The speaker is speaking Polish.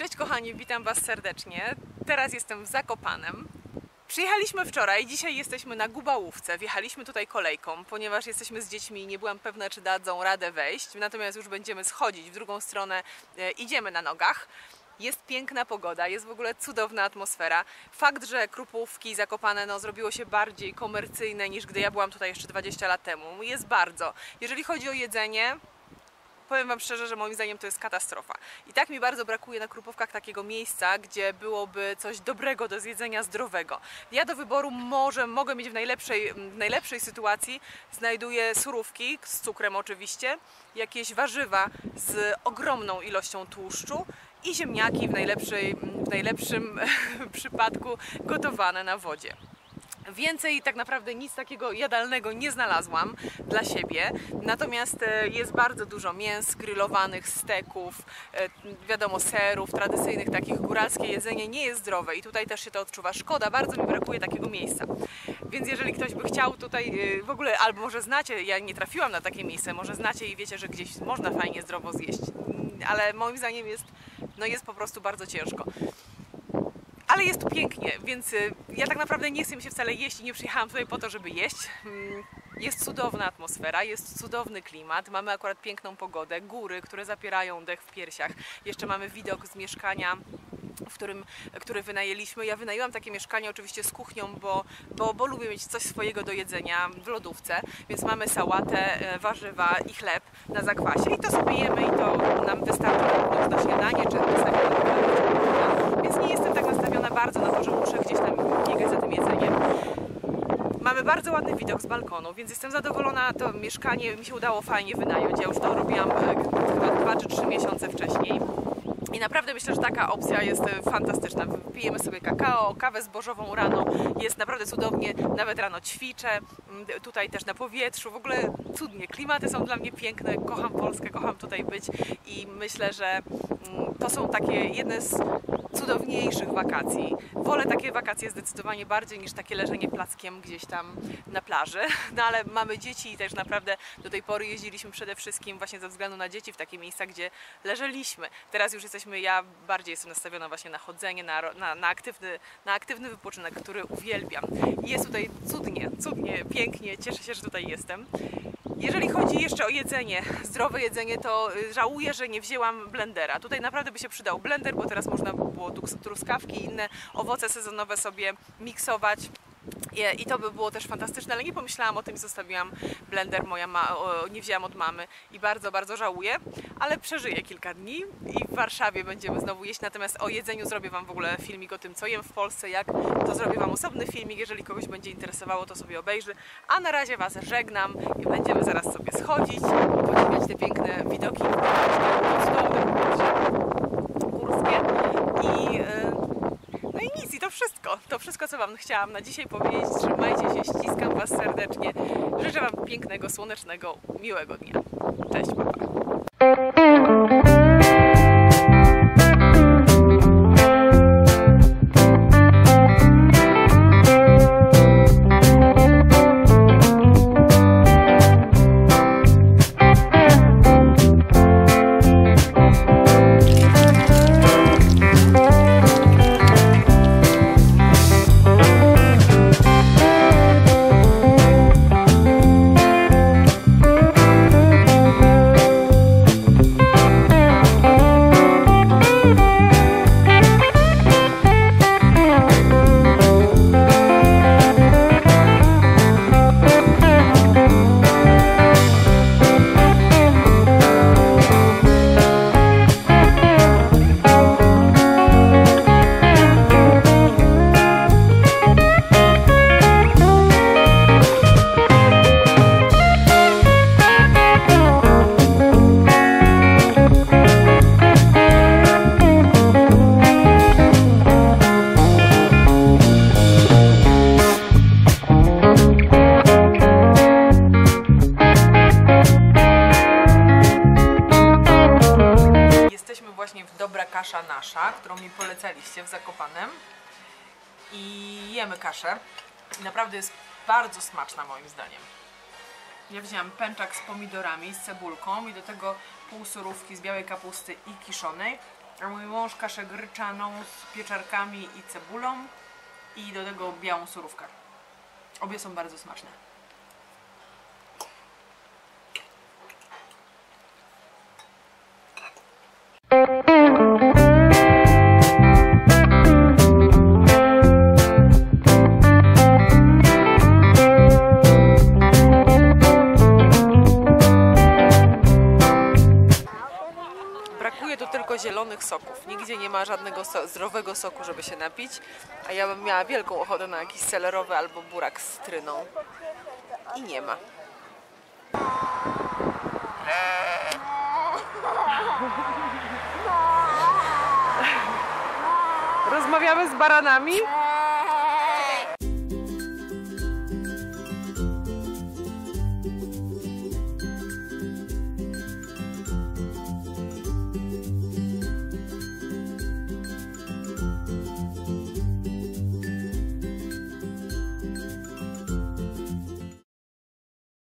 Cześć kochani, witam Was serdecznie. Teraz jestem w Zakopanem. Przyjechaliśmy wczoraj, dzisiaj jesteśmy na Gubałówce. Wjechaliśmy tutaj kolejką, ponieważ jesteśmy z dziećmi i nie byłam pewna, czy dadzą radę wejść. Natomiast już będziemy schodzić w drugą stronę, idziemy na nogach. Jest piękna pogoda, jest w ogóle cudowna atmosfera. Fakt, że Krupówki Zakopane zrobiło się bardziej komercyjne niż gdy ja byłam tutaj jeszcze 20 lat temu. Jest bardzo. Jeżeli chodzi o jedzenie, powiem Wam szczerze, że moim zdaniem to jest katastrofa. I tak mi bardzo brakuje na Krupówkach takiego miejsca, gdzie byłoby coś dobrego do zjedzenia, zdrowego. Ja do wyboru mogę mieć w najlepszej sytuacji, znajduję surówki z cukrem oczywiście, jakieś warzywa z ogromną ilością tłuszczu i ziemniaki w najlepszym przypadku gotowane na wodzie. Więcej tak naprawdę nic takiego jadalnego nie znalazłam dla siebie, natomiast jest bardzo dużo mięs, grillowanych, steków, wiadomo, serów, tradycyjnych takich. Góralskie jedzenie nie jest zdrowe i tutaj też się to odczuwa. Szkoda, bardzo mi brakuje takiego miejsca. Więc jeżeli ktoś by chciał tutaj w ogóle, albo może znacie, ja nie trafiłam na takie miejsce, może znacie i wiecie, że gdzieś można fajnie zdrowo zjeść, ale moim zdaniem jest po prostu bardzo ciężko. Ale jest tu pięknie, więc ja tak naprawdę nie chcę mi się wcale jeść i nie przyjechałam tutaj po to, żeby jeść. Jest cudowna atmosfera, jest cudowny klimat, mamy akurat piękną pogodę, góry, które zapierają dech w piersiach. Jeszcze mamy widok z mieszkania, który wynajęliśmy. Ja wynajęłam takie mieszkanie oczywiście z kuchnią, bo lubię mieć coś swojego do jedzenia w lodówce, więc mamy sałatę, warzywa i chleb na zakwasie i to sobie jemy i to nam wystarczy na śniadanie czy więc nie jestem tak nastawiona bardzo na to, że muszę gdzieś tam biegać za tym jedzeniem. Mamy bardzo ładny widok z balkonu, więc jestem zadowolona. To mieszkanie mi się udało fajnie wynająć. Ja już to robiłam chyba 2 czy 3 miesiące wcześniej. I naprawdę myślę, że taka opcja jest fantastyczna. Pijemy sobie kakao, kawę zbożową rano, jest naprawdę cudownie, nawet rano ćwiczę, tutaj też na powietrzu, w ogóle cudnie. Klimaty są dla mnie piękne, kocham Polskę, kocham tutaj być i myślę, że to są takie jedne z cudowniejszych wakacji. Wolę takie wakacje zdecydowanie bardziej niż takie leżenie plackiem gdzieś tam na plaży, no ale mamy dzieci i też naprawdę do tej pory jeździliśmy przede wszystkim właśnie ze względu na dzieci w takie miejsca, gdzie leżeliśmy. Teraz już ja bardziej jestem nastawiona właśnie na chodzenie, na aktywny wypoczynek, który uwielbiam. I jest tutaj cudnie, pięknie, cieszę się, że tutaj jestem. Jeżeli chodzi jeszcze o jedzenie, zdrowe jedzenie, to żałuję, że nie wzięłam blendera. Tutaj naprawdę by się przydał blender, bo teraz można było truskawki i inne owoce sezonowe sobie miksować. I to by było też fantastyczne, ale nie pomyślałam o tym i zostawiłam blender, nie wzięłam od mamy i bardzo, bardzo żałuję, ale przeżyję kilka dni i w Warszawie będziemy znowu jeść, natomiast o jedzeniu zrobię Wam w ogóle filmik o tym, co jem w Polsce, jak to zrobię Wam osobny filmik, jeżeli kogoś będzie interesowało, to sobie obejrzy, a na razie Was żegnam i będziemy zaraz sobie schodzić, podziwiać te piękne widoki, cudowne górskie no i nic, i to wszystko, co Wam chciałam na dzisiaj powiedzieć. Trzymajcie się, ściskam Was serdecznie. Życzę Wam pięknego, słonecznego, miłego dnia. Cześć, pa, pa. Dobra kasza nasza, którą mi polecaliście w Zakopanem i jemy kaszę i naprawdę jest bardzo smaczna moim zdaniem. Ja wzięłam pęczak z pomidorami, z cebulką i do tego pół surówki z białej kapusty i kiszonej, A mój mąż kaszę gryczaną z pieczarkami i cebulą i do tego białą surówkę. Obie są bardzo smaczne. Brakuje tu tylko zielonych soków. Nigdzie nie ma żadnego zdrowego soku, żeby się napić. A ja bym miała wielką ochotę na jakiś selerowy albo burak z cytryną. I nie ma. Rozmawiamy z baranami.